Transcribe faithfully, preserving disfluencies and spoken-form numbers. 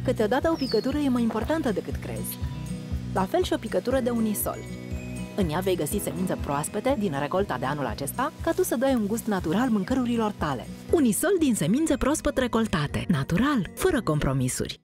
Câteodată o picătură e mai importantă decât crezi. La fel și o picătură de Unisol. În ea vei găsi semințe proaspete din recolta de anul acesta, ca tu să dai un gust natural mâncărurilor tale. Unisol din semințe proaspăt recoltate. Natural, fără compromisuri.